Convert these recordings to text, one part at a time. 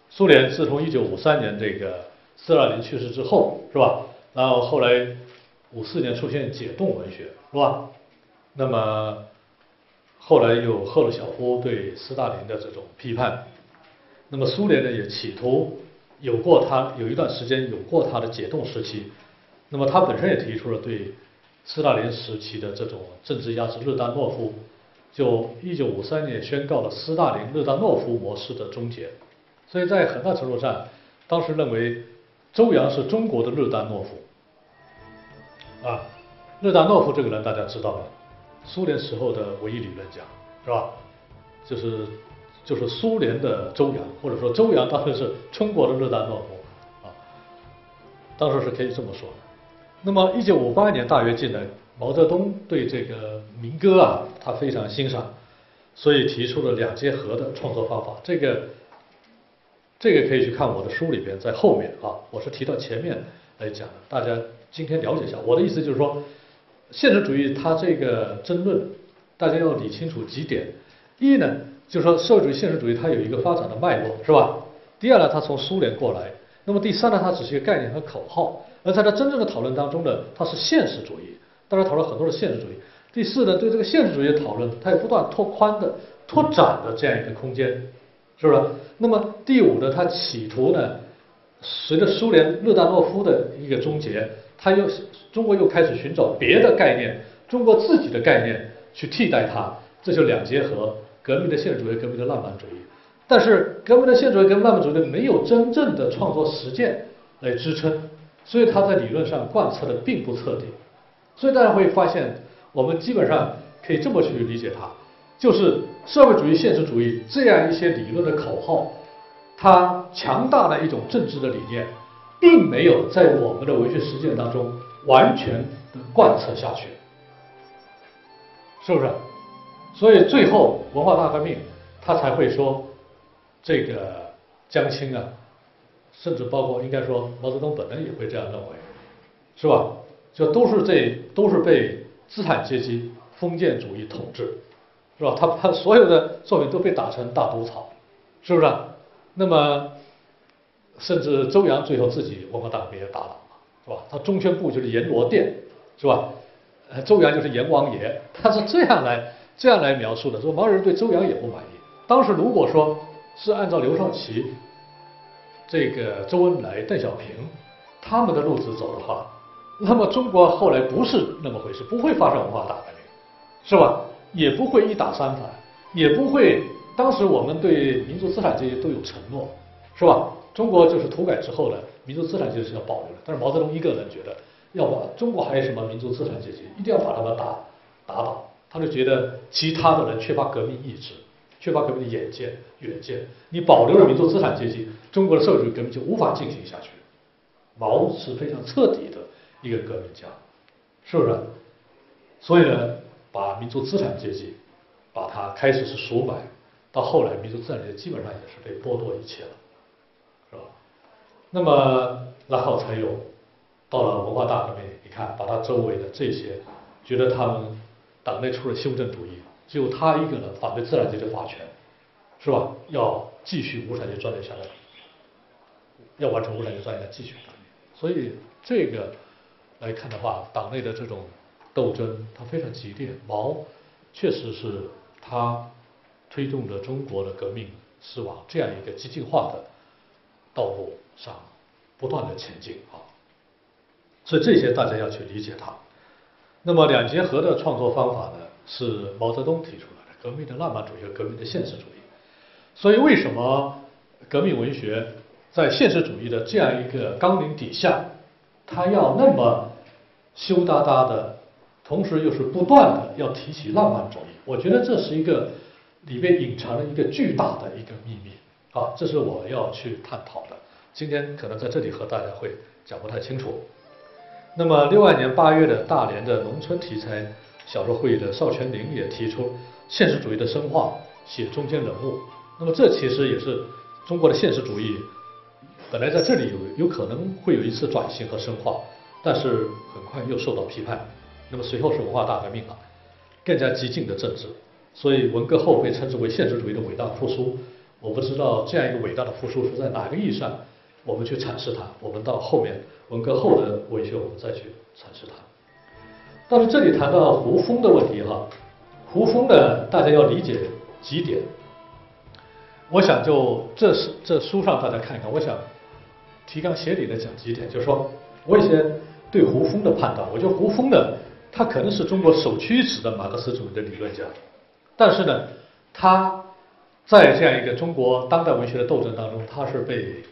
苏联自从1953年这个斯大林去世之后，是吧？然后后来54年出现解冻文学，是吧？那么后来有赫鲁晓夫对斯大林的这种批判，那么苏联呢也企图有一段时间有过他的解冻时期，那么他本身也提出了对斯大林时期的这种政治压制日丹诺夫，就1953年宣告了斯大林日丹诺夫模式的终结。所以在很大程度上，当时认为周扬是中国的日丹诺夫。啊，日丹诺夫这个人大家知道吗？苏联时候的唯一理论家，是吧？就是苏联的周扬，或者说周扬当时是中国的日丹诺夫啊，当时是可以这么说的。那么1958年大跃进呢，毛泽东对这个民歌啊，他非常欣赏，所以提出了两节和的创作方法。这个可以去看我的书里边，在后面啊，我是提到前面来讲的，大家今天了解一下。我的意思就是说，现实主义它这个争论，大家要理清楚几点。一呢，就是说社会主义、现实主义它有一个发展的脉络，是吧？第二呢，它从苏联过来。那么第三呢，它只是一个概念和口号，而在它真正的讨论当中呢，它是现实主义。当然讨论很多的现实主义。第四呢，对这个现实主义的讨论，它也不断拓展的这样一个空间。是不是？那么第五呢，他企图呢，随着苏联日丹诺夫的一个终结，中国又开始寻找别的概念，中国自己的概念去替代它，这就两结合，革命的现实主义，革命的浪漫主义。但是革命的现实主义跟浪漫主义没有真正的创作实践来支撑，所以它在理论上贯彻的并不彻底。所以大家会发现，我们基本上可以这么去理解它。就是社会主义、现实主义这样一些理论的口号，它强大的一种政治的理念，并没有在我们的文学实践当中完全的贯彻下去，是不是？所以最后文化大革命，他才会说这个江青啊，甚至包括应该说毛泽东本人也会这样认为，是吧？就都是被资产阶级封建主义统治。是吧？他所有的作品都被打成大毒草，是不是？那么，甚至周扬最后自己文化大革命也打倒了，是吧？他中宣部就是阎罗殿，是吧？周扬就是阎王爷，他是这样来描述的。说毛人对周扬也不满意。当时如果说是按照刘少奇、这个周恩来、邓小平他们的路子走的话，那么中国后来不是那么回事，不会发生文化大革命，是吧？也不会一打三反，也不会。当时我们对民族资产阶级都有承诺，是吧？中国就是土改之后呢，民族资产阶级是要保留的。但是毛泽东一个人觉得，要把中国还有什么民族资产阶级，一定要把他们打倒。他就觉得其他的人缺乏革命意志，缺乏革命的远见。你保留了民族资产阶级，中国的社会主义革命就无法进行下去。毛是非常彻底的一个革命家，是不是？所以呢，把民族资产阶级，把它开始是赎买，到后来民族资产阶级基本上也是被剥夺一切了，是吧？那么然后才有到了文化大革命，你看把他周围的这些，觉得他们党内出了修正主义，只有他一个人反对资产阶级法权，是吧？要继续无产阶级专权下来，要完成无产阶级专权的继续革命。所以这个来看的话，党内的这种斗争它非常激烈。毛确实是他推动着中国的革命是往这样一个激进化的道路上不断的前进啊。所以这些大家要去理解它。那么两结合的创作方法呢，是毛泽东提出来的，革命的浪漫主义和革命的现实主义。所以为什么革命文学在现实主义的这样一个纲领底下，它要那么羞答答的，同时又是不断的要提起浪漫主义？我觉得这是一个里面隐藏了一个巨大的一个秘密啊，这是我要去探讨的。今天可能在这里和大家会讲不太清楚。那么62年8月的大连的农村题材小说会的邵全龄也提出现实主义的深化，写中间人物。那么这其实也是中国的现实主义本来在这里有可能会有一次转型和深化，但是很快又受到批判。那么随后是文化大革命了，更加激进的政治，所以文革后被称之为现实主义的伟大复苏。 我不知道这样一个伟大的复苏是在哪个意义上我们去阐释它，我们到后面文革后的文学我们再去阐释它。但是这里谈到胡风的问题哈，胡风呢大家要理解几点，我想就这书上大家看一看，我想提纲挈领的讲几点，就是说我一些对胡风的判断，我觉得胡风呢，他可能是中国首屈一指的马克思主义的理论家，但是呢，他在这样一个中国当代文学的斗争当中，他是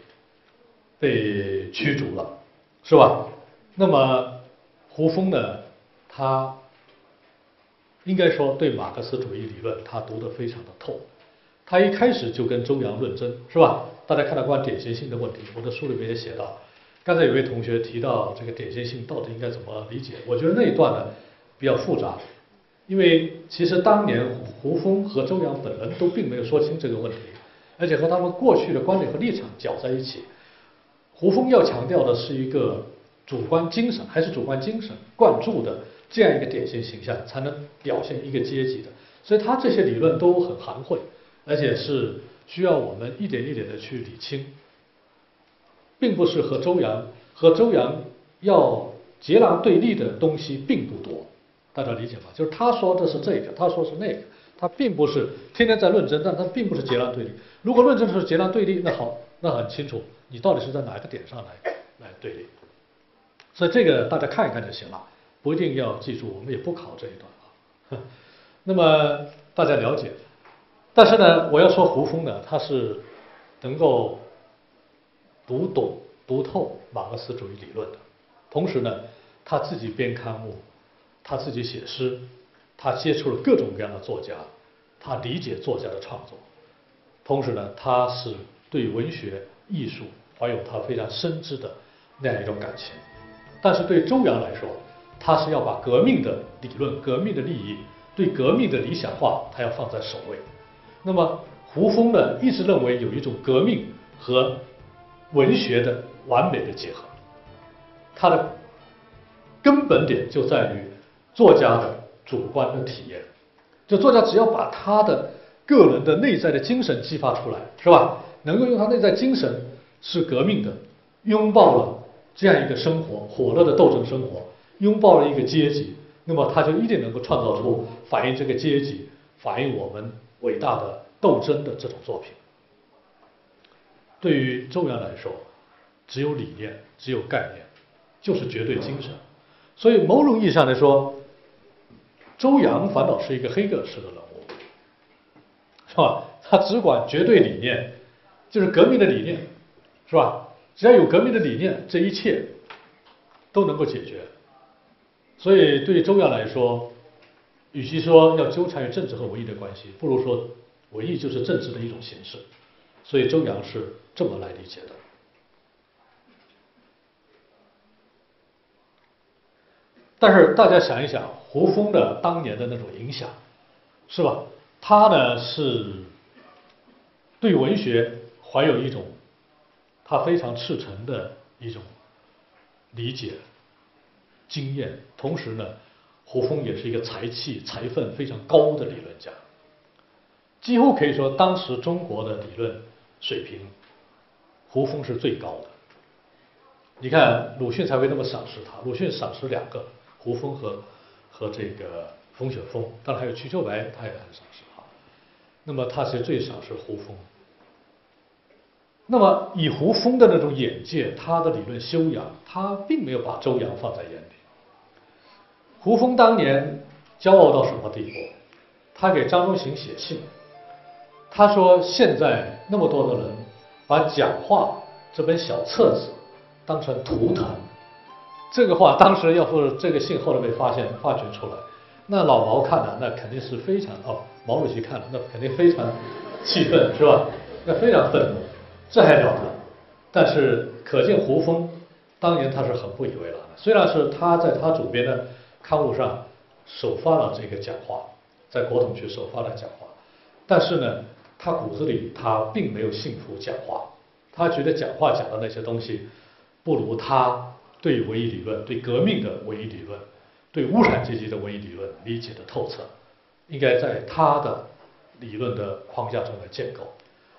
被驱逐了，是吧？那么胡风呢，他应该说对马克思主义理论他读得非常的透，他一开始就跟周扬论争，是吧？大家看到关于典型性的问题，我的书里面也写到。刚才有位同学提到这个典型性到底应该怎么理解，我觉得那一段呢比较复杂，因为其实当年胡风和周扬本人都并没有说清这个问题，而且和他们过去的观点和立场搅在一起。胡风要强调的是一个主观精神，还是主观精神灌注的这样一个典型形象，才能表现一个阶级的。所以他这些理论都很含混，而且是需要我们一点一点的去理清。并不是和周扬要截然对立的东西并不多，大家理解吗？就是他说的是这个，他说是那个，他并不是天天在论争，但他并不是截然对立。如果论证是截然对立，那好，那很清楚，你到底是在哪个点上来对立。所以这个大家看一看就行了，不一定要记住，我们也不考这一段啊。那么大家了解，但是呢，我要说胡风呢，他是能够读懂、读透马克思主义理论的，同时呢，他自己编刊物，他自己写诗，他接触了各种各样的作家，他理解作家的创作，同时呢，他是对文学艺术怀有他非常深知的那样一种感情。但是对周扬来说，他是要把革命的理论、革命的利益、对革命的理想化，他要放在首位。那么胡风呢，一直认为有一种革命和文学的完美的结合，它的根本点就在于作家的主观的体验。就作家只要把他的个人的内在的精神激发出来，是吧？能够用他内在精神是革命的，拥抱了这样一个生活，火热的斗争生活，拥抱了一个阶级，那么他就一定能够创造出反映这个阶级、反映我们伟大的斗争的这种作品。对于周扬来说，只有理念，只有概念，就是绝对精神。所以某种意义上来说，周扬反倒是一个黑格尔式的人物，是吧？他只管绝对理念，就是革命的理念，是吧？只要有革命的理念，这一切都能够解决。所以对于周扬来说，与其说要纠缠于政治和文艺的关系，不如说文艺就是政治的一种形式。所以周扬是这么来理解的。但是大家想一想，胡风的当年的那种影响，是吧？他呢是对文学怀有一种他非常赤诚的一种理解、经验，同时呢，胡风也是一个才气、才分非常高的理论家，几乎可以说当时中国的理论水平，胡风是最高的。你看鲁迅才会那么赏识他，鲁迅赏识两个，胡风和这个冯雪峰，当然还有瞿秋白，他也很赏识他。那么他其实最赏识胡风。那么以胡风的那种眼界，他的理论修养，他并没有把周扬放在眼里。胡风当年骄傲到什么地步？他给张中行写信，他说现在那么多的人把讲话这本小册子当成图腾，这个话当时要是这个信后来被发掘出来，那老毛看了那肯定是非常毛主席看了那肯定非常气愤，是吧？那非常愤怒，这还了得？但是可见胡风当年他是很不以为然的，虽然是他在他主编的刊物上首发了这个讲话，在国统区首发了讲话，但是呢，他骨子里他并没有信服讲话，他觉得讲话讲的那些东西，不如他对文艺理论、对革命的文艺理论、对无产阶级的文艺理论理解的透彻，应该在他的理论的框架中来建构。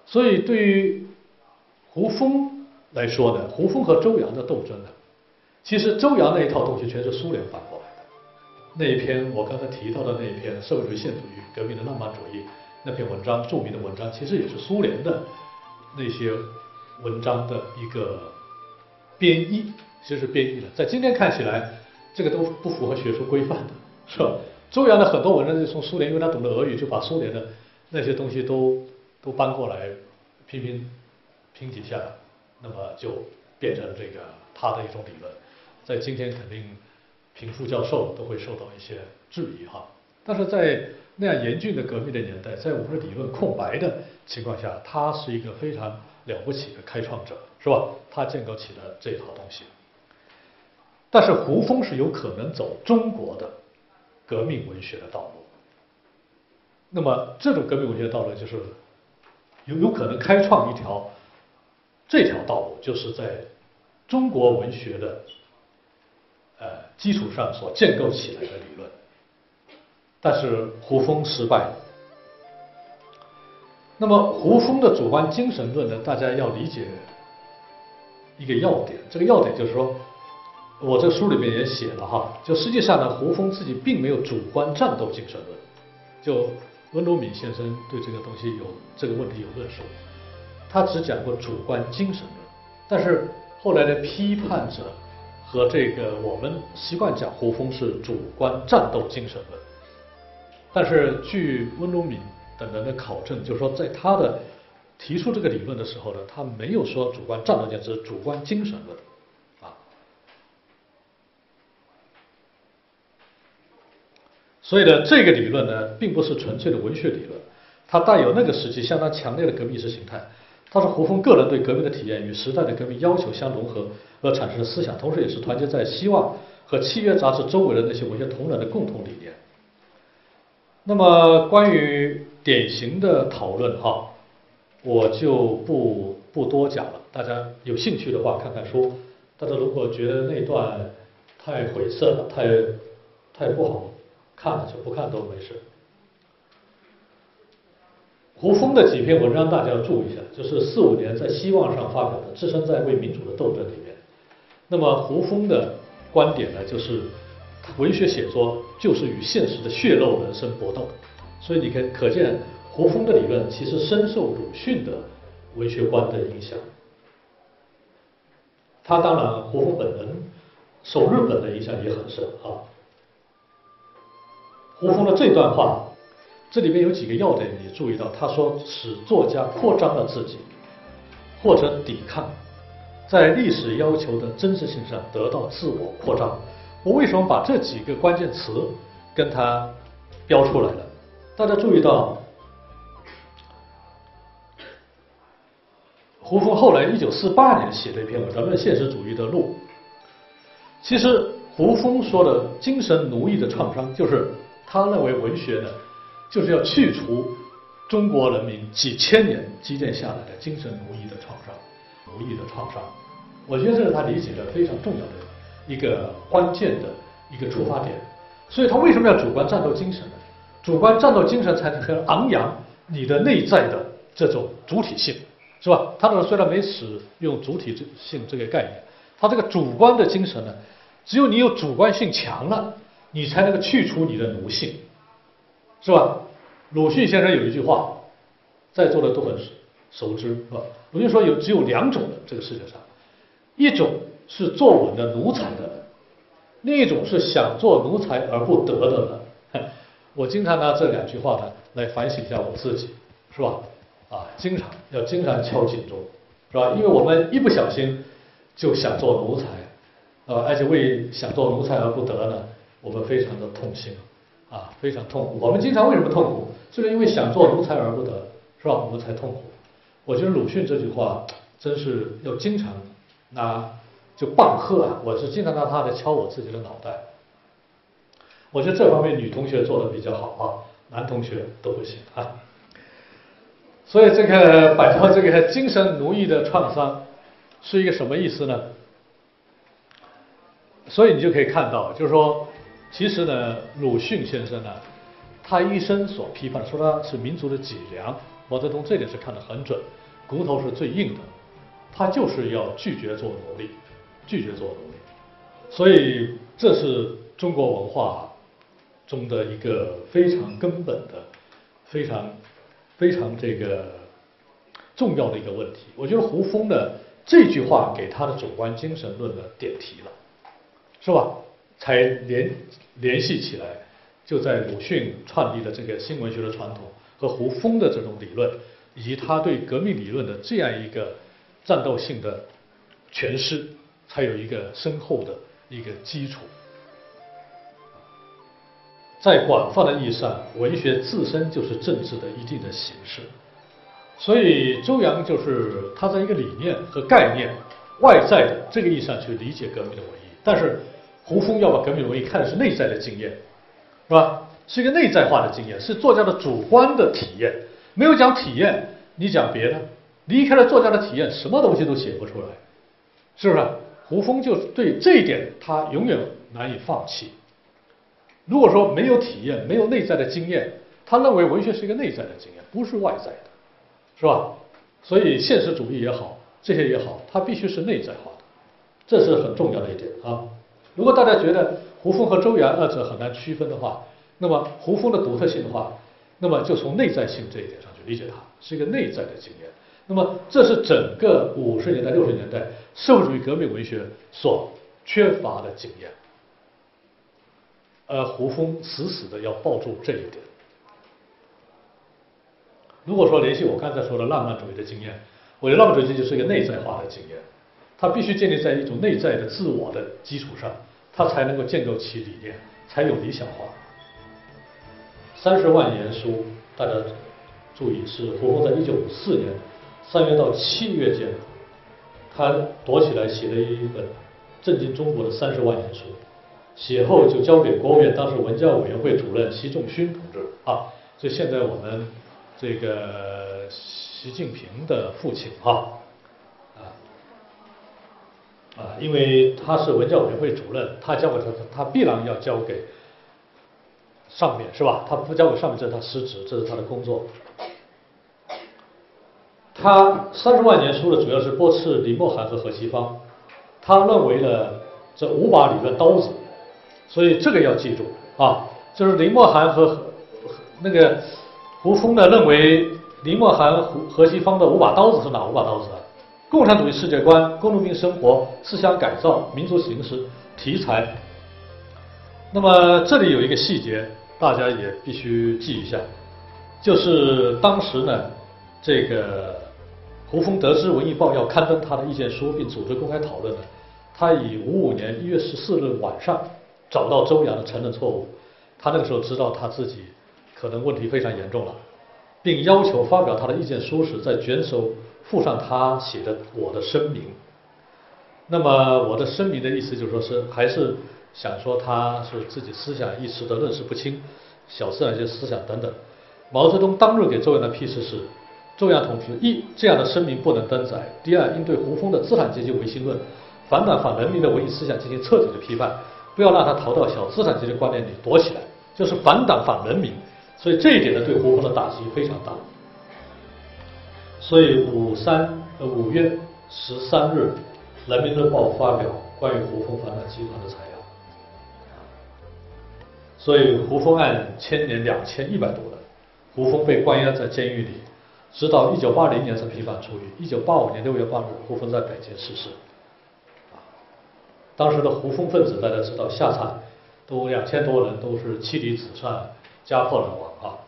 所以对于胡风来说呢，胡风和周扬的斗争呢，其实周扬那一套东西全是苏联搬过来的。那一篇我刚才提到的那一篇社会主义现主义革命的浪漫主义那篇文章，著名的文章，其实也是苏联的那些文章的一个编译，其实是编译的。在今天看起来，这个都不符合学术规范的，是吧？周扬的很多文章是从苏联，因为他懂得俄语，就把苏联的那些东西都搬过来拼几下，那么就变成这个他的一种理论。在今天肯定评书教授都会受到一些质疑哈，但是在那样严峻的革命的年代，在我们的理论空白的情况下，他是一个非常了不起的开创者，是吧？他建构起了这一套东西。但是胡风是有可能走中国的革命文学的道路。那么这种革命文学道路就是有可能开创这条道路，就是在中国文学的基础上所建构起来的理论。但是胡风失败了。那么胡风的主观精神论呢，大家要理解一个要点，这个要点就是说，我这书里面也写了哈，就实际上呢，胡风自己并没有主观战斗精神论。就温如敏先生对这个东西这个问题有论述，他只讲过主观精神论，但是后来的批判者和这个我们习惯讲胡风是主观战斗精神论。但是据温如敏等人的考证，就是说在他的提出这个理论的时候呢，他没有说主观战斗精神，是主观精神论啊。所以呢，这个理论呢，并不是纯粹的文学理论，它带有那个时期相当强烈的革命意识形态。它是胡风个人对革命的体验与时代的革命要求相融合而产生的思想，同时也是团结在《希望》和《契约》杂志周围的那些文学同仁的共同理念。那么关于典型的讨论哈，我就不多讲了，大家有兴趣的话看看书。大家如果觉得那段太晦涩了，太不好看了，就不看都没事。胡风的几篇文章大家要注意一下，就是45年在《希望》上发表的《置身在为民主的斗争》里面。那么胡风的观点呢，就是文学写作就是与现实的血肉人生搏斗，所以你可见胡风的理论其实深受鲁迅的文学观的影响。他当然胡风本人受日本的影响也很深啊。胡风的这段话，这里面有几个要点你注意到，他说使作家扩张了自己，或者抵抗，在历史要求的真实性上得到自我扩张。我为什么把这几个关键词跟他标出来了？大家注意到，胡风后来1948年写了一篇文章《论现实主义的路》。其实胡风说的精神奴役的创伤，就是他认为文学呢，就是要去除中国人民几千年积淀下来的精神奴役的创伤。我觉得这是他理解的非常重要的一个关键的一个出发点。所以他为什么要主观战斗精神呢？主观战斗精神才能昂扬你的内在的这种主体性，是吧？他这虽然没使用主体性这个概念，他这个主观的精神呢，只有你有主观性强了，你才能够去除你的奴性，是吧？鲁迅先生有一句话，在座的都很熟知，是吧？鲁迅说只有两种人，这个世界上，一种是坐稳的奴才的人，另一种是想做奴才而不得的人。我经常拿这两句话呢来反省一下我自己，是吧？经常敲警钟，是吧？因为我们一不小心就想做奴才，而且为想做奴才而不得呢，我们非常的痛心，非常痛苦。我们经常为什么痛苦？就是因为想做奴才而不得，是吧？我们才痛苦。我觉得鲁迅这句话真是要经常就棒喝啊！我是经常拿它来敲我自己的脑袋。我觉得这方面女同学做的比较好男同学都不行啊。所以这个摆脱这个精神奴役的创伤是一个什么意思呢？所以你就可以看到，就是说，其实呢，鲁迅先生呢，他一生所批判，说他是民族的脊梁， 毛泽东这点是看得很准，骨头是最硬的，他就是要拒绝做奴隶，拒绝做奴隶。所以这是中国文化中的一个非常根本的、非常这个重要的一个问题。我觉得胡风的这句话给他的主观精神论呢点题了，是吧？才联系起来，就在鲁迅创立的这个新文学的传统和胡风的这种理论，以及他对革命理论的这样一个战斗性的诠释，才有一个深厚的一个基础。在广泛的意义上，文学自身就是政治的一定的形式。所以周扬就是他在一个理念和概念外在的这个意义上去理解革命的文艺，但是胡风要把革命文艺看的是内在的经验，是吧？是一个内在化的经验，是作家的主观的体验。没有讲体验，你讲别的，离开了作家的体验，什么东西都写不出来，是不是？胡风就对这一点他永远难以放弃。如果说没有体验，没有内在的经验，他认为文学是一个内在的经验，不是外在的，是吧？所以现实主义也好，这些也好，它必须是内在化的，这是很重要的一点啊。如果大家觉得胡风和周扬二者很难区分的话，那么胡风的独特性的话，那么就从内在性这一点上去理解它，是一个内在的经验。那么这是整个50年代、60年代社会主义革命文学所缺乏的经验，而胡风死死的要抱住这一点。如果说联系我刚才说的浪漫主义的经验，我觉得浪漫主义就是一个内在化的经验，它必须建立在一种内在的自我的基础上，它才能够建构起理念，才有理想化。30万言书，大家注意，是胡风在1954年3月到7月间，他躲起来写了一本震惊中国的30万言书，写后就交给国务院当时文教委员会主任习仲勋同志啊，所以现在我们这个习近平的父亲因为他是文教委员会主任，他交给他必然要交给上面，是吧？他不交给上面，这是他失职，这是他的工作。他30万言书的主要是驳斥李默涵和何其芳，他认为呢这5把理论刀子，所以这个要记住啊，就是李默涵和那个胡风呢认为李默涵、何其芳的5把刀子是哪5把刀子啊？共产主义世界观、工农兵生活、思想改造、民族形式、题材。那么这里有一个细节，大家也必须记一下，就是当时呢，这个胡风得知《文艺报》要刊登他的意见书，并组织公开讨论呢，他以55年1月14日晚上找到周扬的承认错误，他那个时候知道他自己可能问题非常严重了，并要求发表他的意见书时，在卷首附上他写的我的声明。那么我的声明的意思就是说是还是想说他是自己思想一时的认识不清，小思想一些思想等等。毛泽东当日给周扬的批示是：周扬同志，一，这样的声明不能登载；第二，应对胡风的资产阶级唯心论、反党反人民的文艺思想进行彻底的批判，不要让他逃到小资产阶级观念里躲起来，就是反党反人民。所以这一点呢，对胡风的打击非常大。所以5月13日，《人民日报》发表关于胡风反党集团的材料。所以胡风案牵连2100多人，胡风被关押在监狱里，直到1980年才平反出狱。1985年6月8日，胡风在北京逝世。当时的胡风分子大家知道，下场都2000多人，都是妻离子散、家破人亡啊。